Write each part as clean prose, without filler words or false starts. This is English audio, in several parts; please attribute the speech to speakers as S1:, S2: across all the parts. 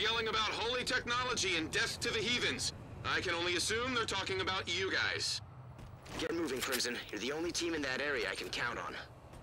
S1: yelling about holy technology and death to the heathens. I can only assume they're talking about you guys.
S2: Get moving, Crimson. You're the only team in that area I can count on.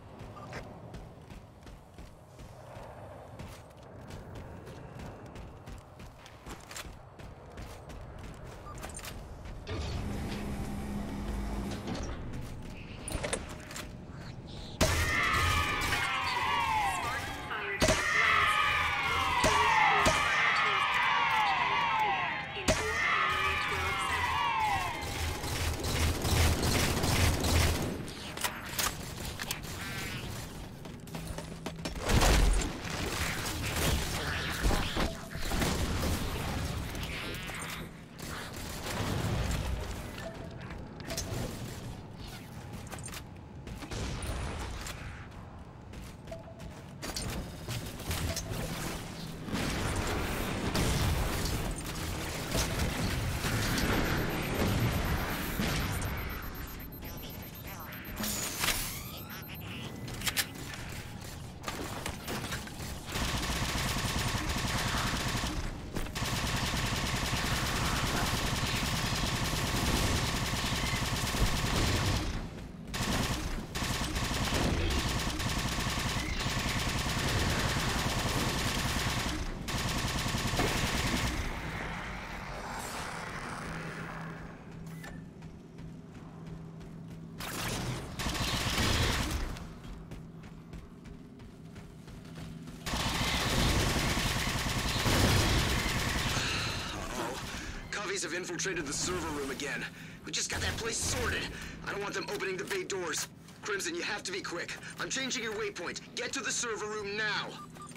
S2: Have infiltrated the server room again. We just got that place sorted. I don't want them opening the bay doors. Crimson, you have to be quick. I'm changing your waypoint. Get to the server room now.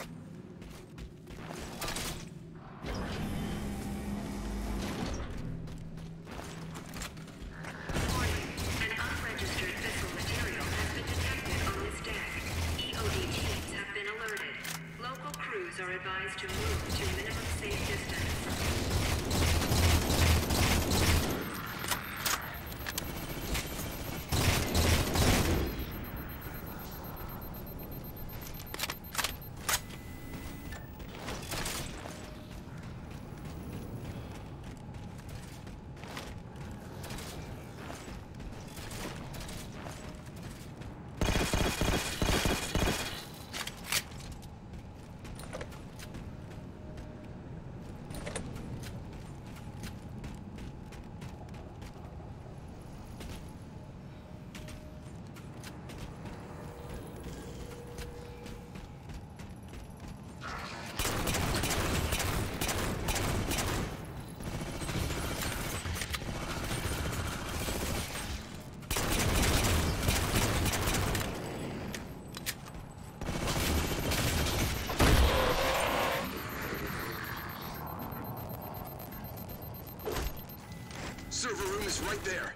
S3: An unregistered fissile material has been detected on this deck. EOD teams have been alerted. Local crews are advised to move to minimum safe distance.
S2: Server room is right there.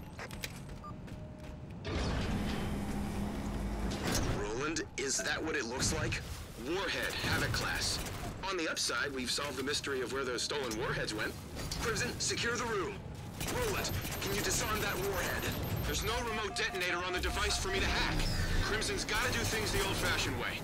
S2: Roland, is that what it looks like?
S1: Warhead, Havoc class. On the upside, we've solved the mystery of where those stolen warheads went.
S2: Crimson, secure the room. Roland, can you disarm that warhead?
S1: There's no remote detonator on the device for me to hack. Crimson's gotta do things the old-fashioned way.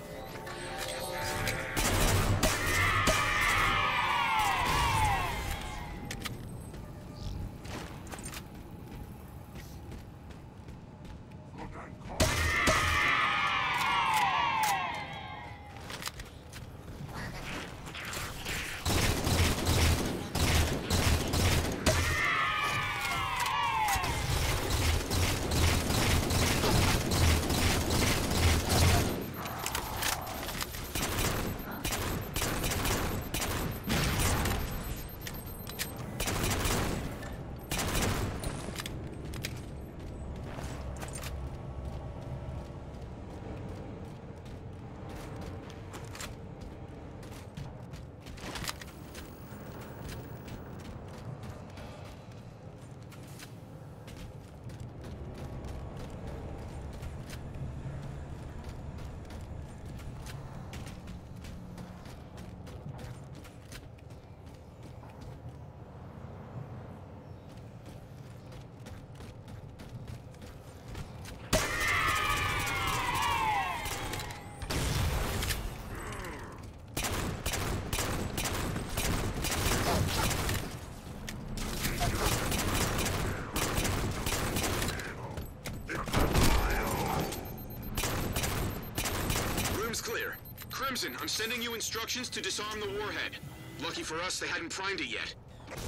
S1: sending you instructions to disarm the warhead. Lucky for us, they hadn't primed it yet.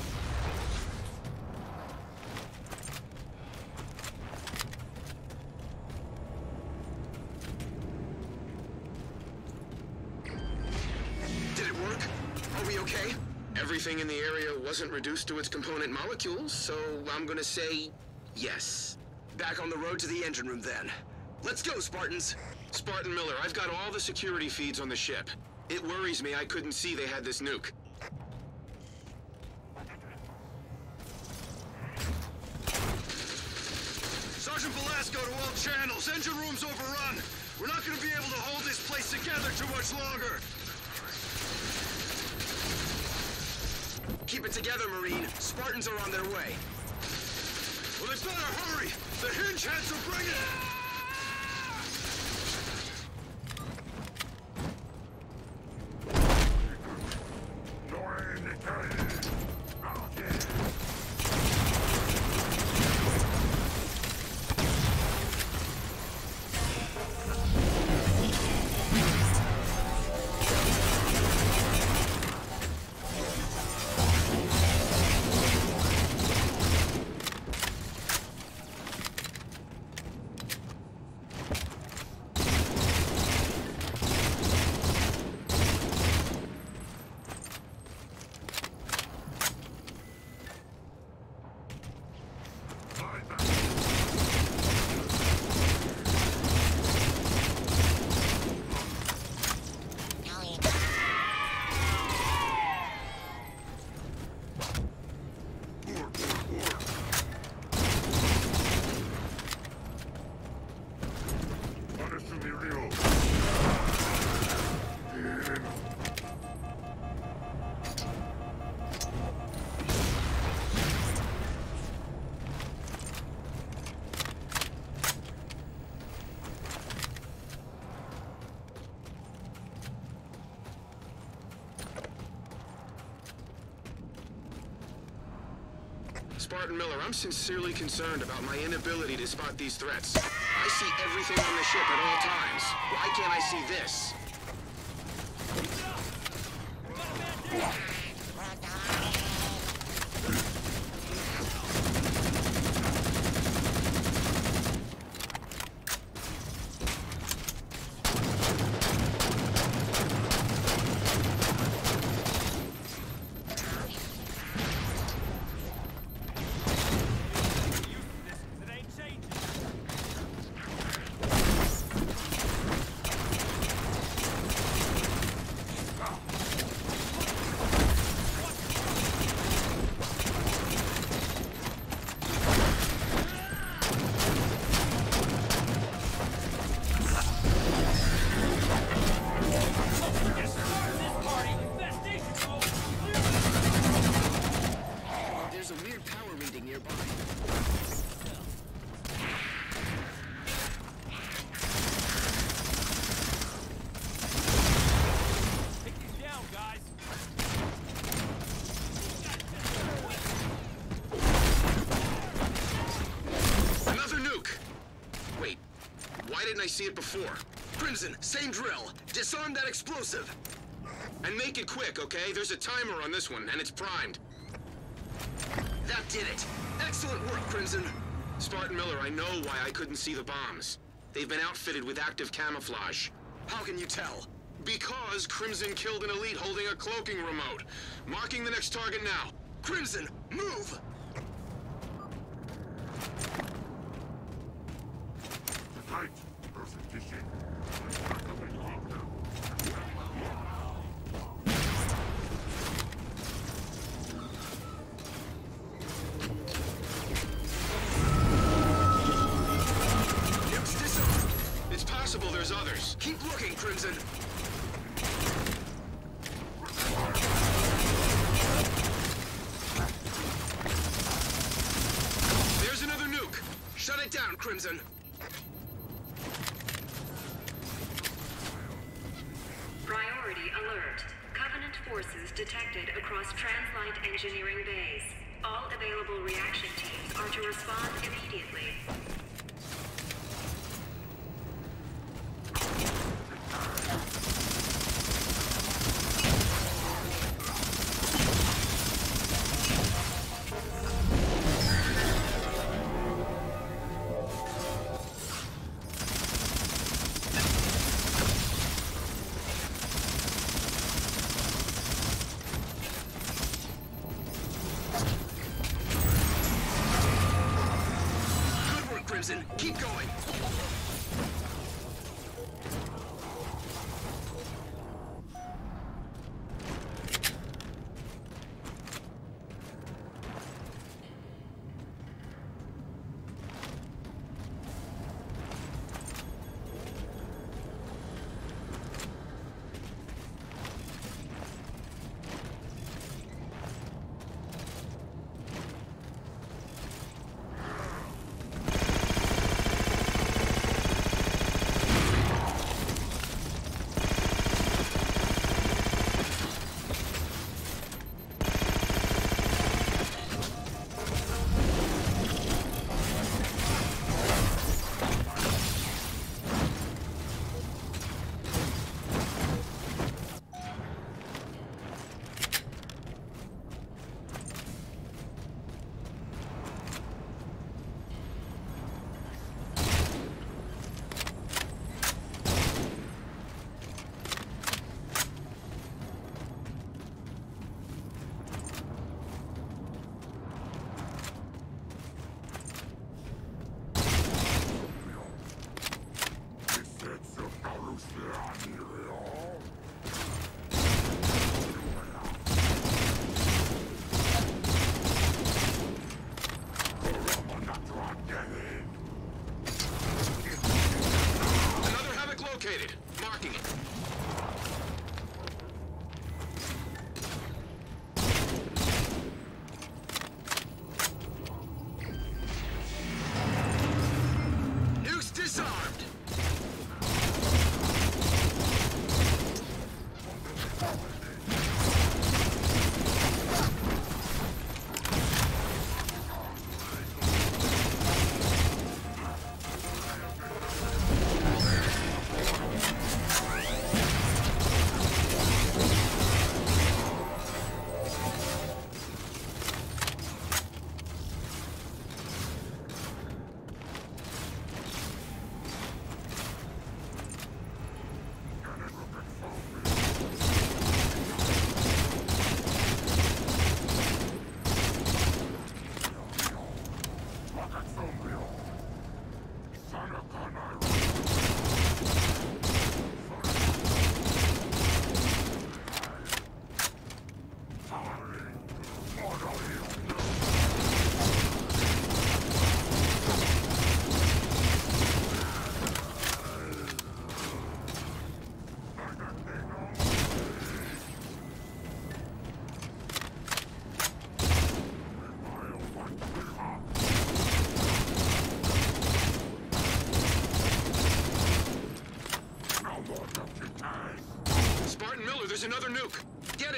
S2: Did it work? Are we okay?
S1: Everything in the area wasn't reduced to its component molecules, so I'm gonna say yes.
S2: Back on the road to the engine room then. Let's go, Spartans!
S1: Spartan Miller, I've got all the security feeds on the ship. It worries me I couldn't see they had this nuke.
S4: Sergeant Velasco to all channels. Engine room's overrun. We're not gonna be able to hold this place together too much longer.
S2: Keep it together, Marine. Spartans are on their way.
S4: Well, they've gotta hurry. The hinge heads are bringing it.
S1: Spartan Miller, I'm sincerely concerned about my inability to spot these threats. I see everything on the ship at all times. Why can't I see this? Why didn't I see it before?
S2: Crimson, same drill. Disarm that explosive.
S1: And make it quick, okay? There's a timer on this one, and it's primed.
S2: That did it. Excellent work, Crimson.
S1: Spartan Miller, I know why I couldn't see the bombs. They've been outfitted with active camouflage.
S2: How can you tell?
S1: Because Crimson killed an elite holding a cloaking remote. Marking the next target now.
S2: Crimson, move!
S1: It's possible there's others.
S2: Keep looking, Crimson.
S1: There's another nuke.
S2: Shut it down, Crimson.
S3: Priority alert. Covenant forces detected across Translight engineering bays. All available reaction teams are to respond immediately.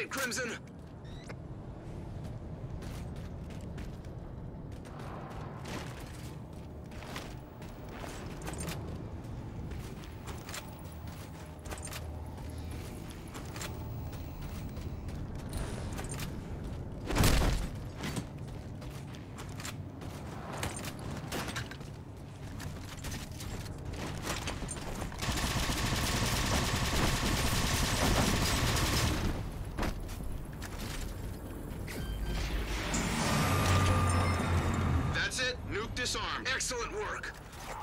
S2: it, Crimson!
S1: Nuke disarmed.
S2: Excellent work!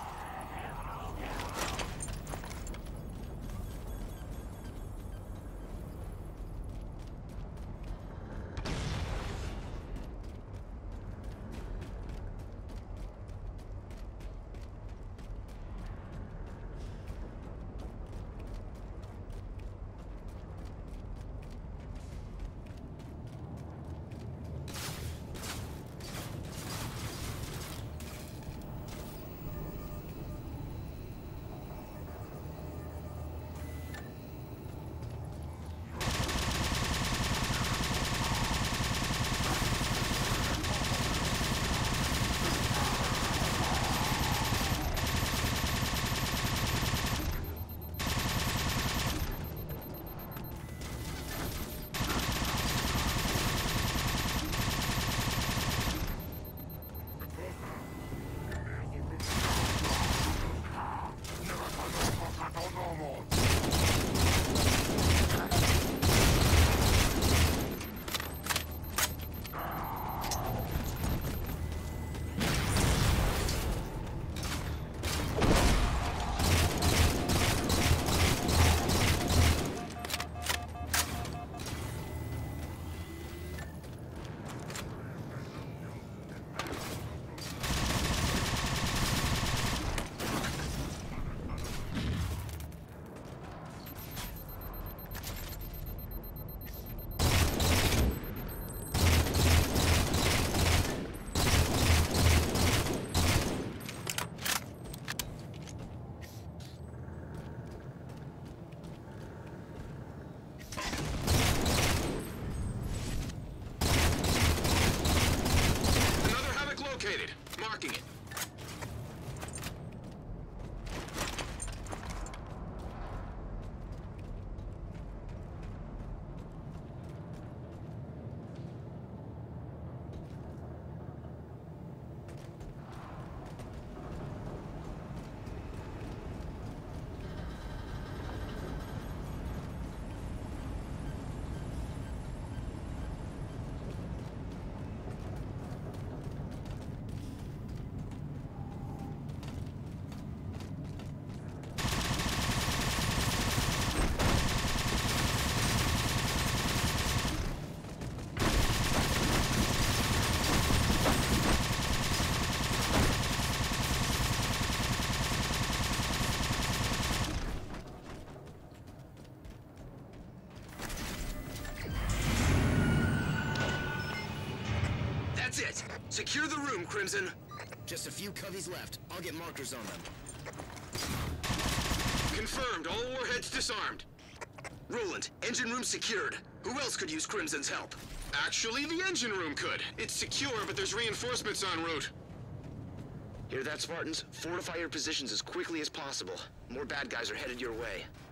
S1: Marking it.
S2: That's it! Secure the room, Crimson! Just a few coveys left. I'll get markers on them.
S1: Confirmed. All warheads disarmed.
S2: Roland, engine room secured. Who else could use Crimson's help?
S1: Actually, the engine room could. It's secure, but there's reinforcements en route.
S2: Hear that, Spartans? Fortify your positions as quickly as possible. More bad guys are headed your way.